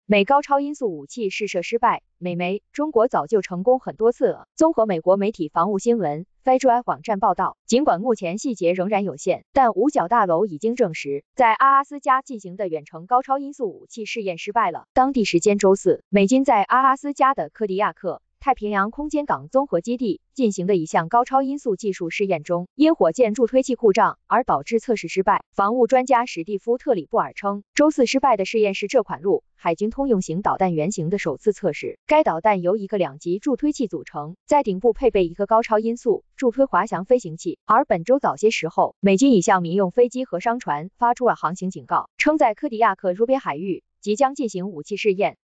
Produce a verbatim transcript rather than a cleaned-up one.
美高超音速武器试射失败，美媒中国早就成功很多次了。综合美国媒体防务新闻 F A J A 网站报道，尽管目前细节仍然有限，但五角大楼已经证实，在阿拉斯加进行的远程高超音速武器试验失败了。当地时间周四，美军在阿拉斯加的柯迪亚克太平洋空间港综合基地进行的一项高超音速技术试验中，因火箭助推器故障而导致测试失败。防务专家史蒂夫·特里布尔称，周四失败的试验是这款陆海军通用型导弹原型的首次测试。该导弹由一个两级助推器组成，在顶部配备一个高超音速助推滑翔飞行器。而本周早些时候，美军已向民用飞机和商船发出了航行警告，称在科迪亚克周边海域即将进行武器试验。